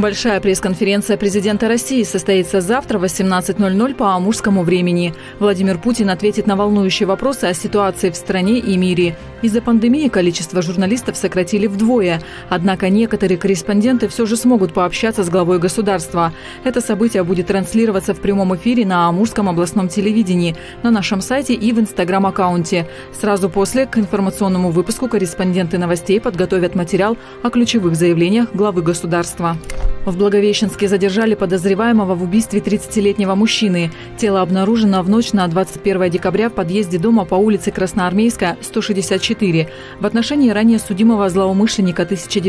Большая пресс-конференция президента России состоится завтра в 18:00 по амурскому времени. Владимир Путин ответит на волнующие вопросы о ситуации в стране и мире. Из-за пандемии количество журналистов сократили вдвое. Однако некоторые корреспонденты все же смогут пообщаться с главой государства. Это событие будет транслироваться в прямом эфире на Амурском областном телевидении, на нашем сайте и в инстаграм-аккаунте. Сразу после к информационному выпуску корреспонденты новостей подготовят материал о ключевых заявлениях главы государства. В Благовещенске задержали подозреваемого в убийстве 30-летнего мужчины. Тело обнаружено в ночь на 21 декабря в подъезде дома по улице Красноармейская, 164. В отношении ранее судимого злоумышленника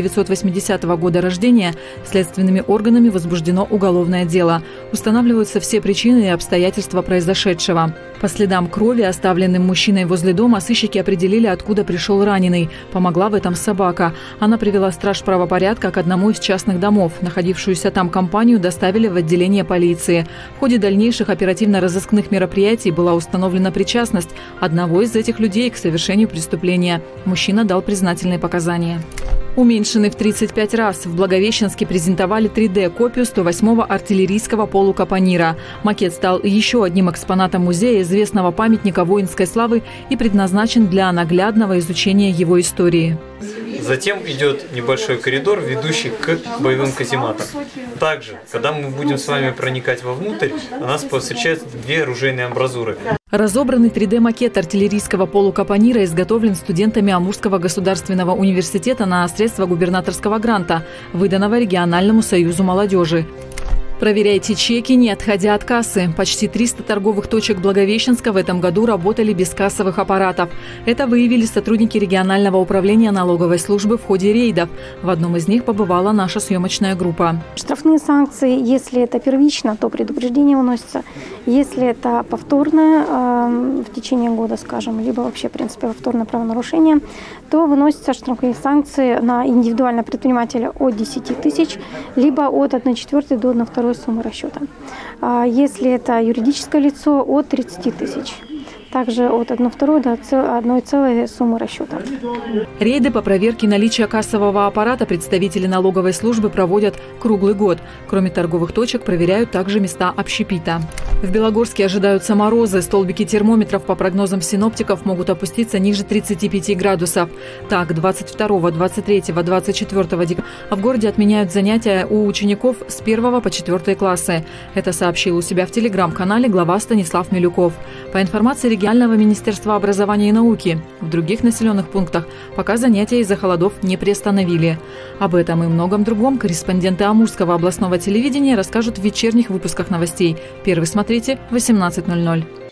1980 года рождения следственными органами возбуждено уголовное дело. Устанавливаются все причины и обстоятельства произошедшего. По следам крови, оставленным мужчиной возле дома, сыщики определили, откуда пришел раненый. Помогла в этом собака. Она привела страж правопорядка к одному из частных домов. Находившуюся там компанию доставили в отделение полиции. В ходе дальнейших оперативно-розыскных мероприятий была установлена причастность одного из этих людей к совершению преступления. Мужчина дал признательные показания. Уменьшенный в 35 раз, в Благовещенске презентовали 3D-копию 108-го артиллерийского полукапонира. Макет стал еще одним экспонатом музея, известного памятника воинской славы, и предназначен для наглядного изучения его истории. Затем идет небольшой коридор, ведущий к боевым казематам. Также, когда мы будем с вами проникать вовнутрь, нас повстречают две оружейные амбразуры. Разобранный 3D-макет артиллерийского полукапонира изготовлен студентами Амурского государственного университета на средства губернаторского гранта, выданного региональному союзу молодежи. Проверяйте чеки, не отходя от кассы. Почти 300 торговых точек Благовещенска в этом году работали без кассовых аппаратов. Это выявили сотрудники регионального управления налоговой службы в ходе рейдов. В одном из них побывала наша съемочная группа. Штрафные санкции, если это первично, то предупреждение выносится. Если это повторное в течение года, скажем, либо вообще, в принципе, повторное правонарушение, то выносятся штрафные санкции на индивидуального предпринимателя от 10 тысяч, либо от 1/4 до 1/2 суммы расчета. Если это юридическое лицо, от 30 тысяч. Также от 1/2 до 1,1 суммы расчета. Рейды по проверке наличия кассового аппарата представители налоговой службы проводят круглый год. Кроме торговых точек проверяют также места общепита. В Белогорске ожидаются морозы. Столбики термометров по прогнозам синоптиков могут опуститься ниже 35 градусов. Так, 22, 23, 24 декабря в городе отменяют занятия у учеников с 1 по 4 классы. Это сообщил у себя в телеграм-канале глава Станислав Милюков. По информации регионального министерства образования и науки, в других населенных пунктах пока занятия из-за холодов не приостановили. Об этом и многом другом корреспонденты Амурского областного телевидения расскажут в вечерних выпусках новостей. Первый смотрите в 18:00.